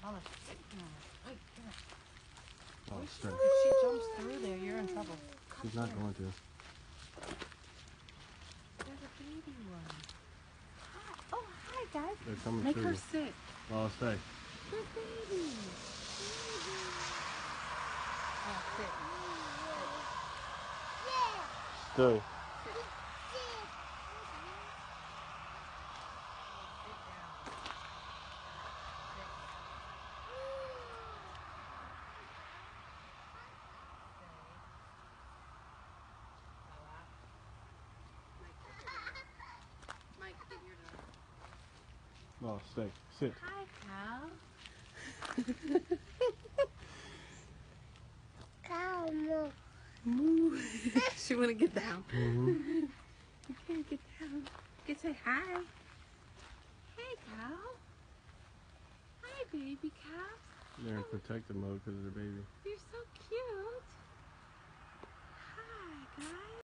Mama, sit down. Wait, come here. Oh, stay. If she jumps through there, you're in trouble. She's not going to. There's a baby one. Hi. Oh, hi, guys. They're coming Make through. her sit. Oh, stay. Good baby. Oh, sit. Stay. Oh, stay. Sit. Hi, Cal. Cow moo. Moo. She want to get down. Mm-hmm. You can't get down. You can say hi. Hey, Cal. Hi, baby cow. They're in protective mode because of their baby. You're so cute.